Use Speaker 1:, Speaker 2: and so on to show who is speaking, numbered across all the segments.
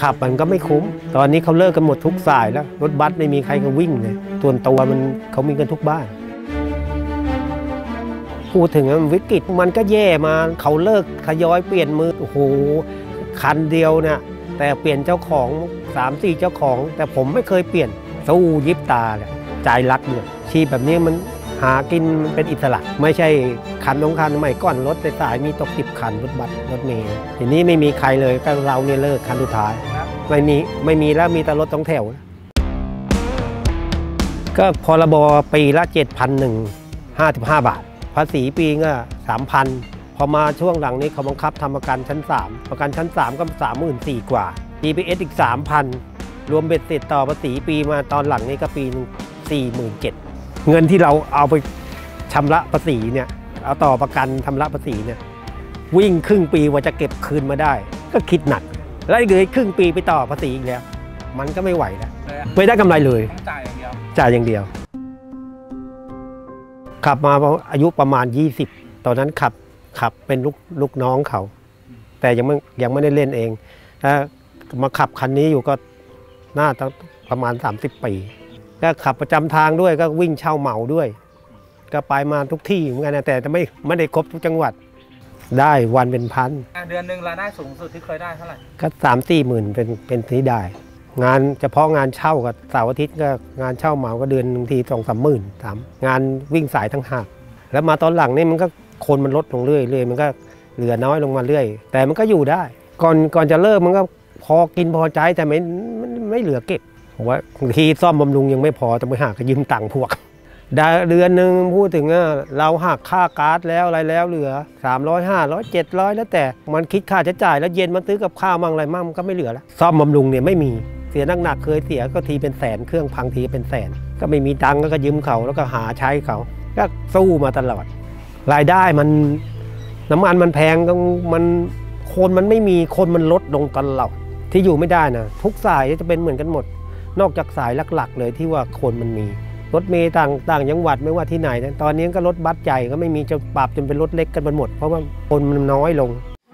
Speaker 1: ขับมันก็ไม่คุ้มตอนนี้เขาเลิกกันหมดทุกสายแล้วรถบัสไม่มีใครก็วิ่งเลยส่วนตัวมันเขามีกันทุกบ้านพูดถึงวิกฤตมันก็แย่มาเขาเลิกทยอยเปลี่ยนมือโอ้โหคันเดียวเนี่ยแต่เปลี่ยนเจ้าของ3-4เจ้าของแต่ผมไม่เคยเปลี่ยนสู้ยิบตาเลยใจรักเลยชีพแบบนี้มันหากินเป็นอิสระไม่ใช่คัน2คันใหม่ก่อนรถสายมีตก10คันรถบัสรถเมล์ทีนี้ไม่มีใครเลยก็เราเนี่ยเลิกคันสุดท้ายไม่มีแล้วมีแต่รถ2แถวก็พรบปีละ 7,155 บาทภาษีปีก็ 3,000 พอมาช่วงหลังนี้เขาบังคับทำประกันชั้น3ประกันชั้น3ก็ 34,000 กว่า GPS อีก 3,000 รวมเบ็ดเสร็จต่อภาษีปีมาตอนหลังนี้ก็ปีนึง 47,000 เงินที่เราเอาไปชำระภาษีเนี่ยเอาต่อประกันชำระภาษีเนี่ยวิ่งครึ่งปีว่าจะเก็บคืนมาได้ก็คิดหนักแล้วอีกเลยครึ่งปีไปต่อภาษีอีกแล้วมันก็ไม่ไหวแล้วไม่ได้กำไรเลยจ่ายอย่างเดียวขับมาอายุประมาณ20ตอนนั้นขับเป็นลูกน้องเขาแต่ยังไม่ได้เล่นเองถ้ามาขับคันนี้อยู่ก็น่าจะประมาณ30 ปีก็ขับประจำทางด้วยก็วิ่งเช่าเหมาด้วยก็ไปมาทุกที่เหมือนกันนะแต่ไม่ได้ครบทุกจังหวัดได้วันเป็นพัน
Speaker 2: เดือนหนึ่งรายได้สูงสุดที่เคยได้เท่าไหร่
Speaker 1: ก็3-4 หมื่นเป็นที่ได้งานเฉพาะงานเช่ากับเสาร์อาทิตย์ก็งานเช่าเหมาก็เดือนบางที2-3 หมื่นงานวิ่งสายทั้งหากแล้วมาตอนหลังนี่มันก็คนมันลดลงเรื่อยมันก็เหลือน้อยลงมาเรื่อยแต่มันก็อยู่ได้ก่อนจะเลิกมันก็พอกินพอใจแต่ไม่เหลือเก็บผมว่าบางทีซ่อมบำรุงยังไม่พอจะไปหาก็ยืมตังค์พวกเดือนหนึ่งพูดถึงเราหักค่าก๊าซแล้วอะไรแล้วเหลือ300 500 700แล้วแต่มันคิดค่าใช้จ่ายแล้วเย็นมันซื้อกับข้าวมั่งอะไรมั่งก็ไม่เหลือแล้วซ่อมบำรุงเนี่ยไม่มีเสียหนักเคยเสียก็ทีเป็นแสนเครื่องพังทีเป็นแสนก็ไม่มีตังค์ก็ยืมเขาแล้วก็หาใช้เขาก็สู้มาตลอดรายได้มันน้ำมันแพงคนมันไม่มีคนมันลดลงตลอดที่อยู่ไม่ได้นะทุกสายจะเป็นเหมือนกันหมดนอกจากสายหลักๆเลยที่ว่าคนมันมีรถเมล์ต่างจังหวัดไม่ว่าที่ไหนนะตอนนี้ก็รถบัสใหญ่ก็ไม่มีจะปรับจนเป็นรถเล็กกันหมดเพราะว่าคนมันน้อยลง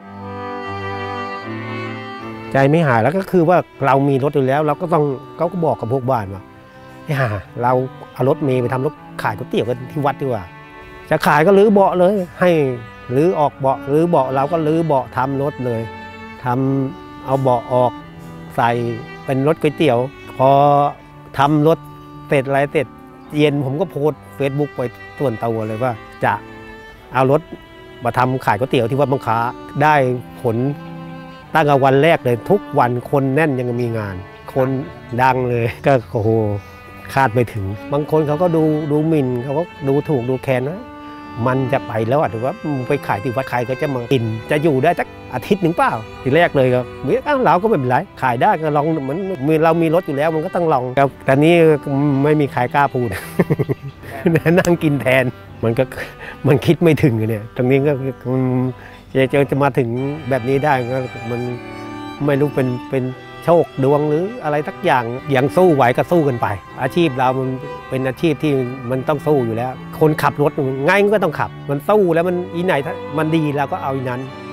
Speaker 1: ใจไม่หายแล้วก็คือว่าเรามีรถอยู่แล้วเราก็ต้องเขาก็บอกกับพวกบ้านว่าเราเอารถเมล์ไปทำรถขายก๋วยเตี๋ยวกันที่วัดดีกว่าจะขายก็รื้อเบาะเลยให้รื้อออกเบาะรื้อเบาะเราก็รื้อเบาะทำรถเลยทำเอาเบาะออกใส่เป็นรถก๋วยเตี๋ยวพอทำรถเสร็จอะไรเสร็จเย็นผมก็โพสเฟซบุ๊กไปส่วนตัวเลยว่าจะเอารถมาทำขายก๋วยเตี๋ยวที่วัดบางคล้าได้ผลตั้งแต่วันแรกเลยทุกวันคนแน่นยังมีงานคนดังเลยก็โอ้โหคาดไม่ถึงบางคนเขาก็ดูหมิ่นเขาก็ดูถูกดูแคลนนะมันจะไปแล้วหรือว่าไปขายที่วัดใครก็จะมากินจะอยู่ได้สักอาทิตย์หนึ่งเปล่าทีแรกเลยก็เราก็ไม่เป็นไรขายได้ก็ลองเหมือนเรามีรถอยู่แล้วมันก็ต้องลองแต่นี้ไม่มีใครกล้าพูด นั่งกินแทนมันคิดไม่ถึงเนี่ยตรงนี้ก็จะมาถึงแบบนี้ได้ก็มันไม่รู้เป็นโชคดวงหรืออะไรสักอย่างสู้ไหวก็สู้กันไปอาชีพเรามันเป็นอาชีพที่มันต้องสู้อยู่แล้วคนขับรถง่ายก็ต้องขับมันสู้แล้วมันอีไหนมันดีเราก็เอาอีนั้น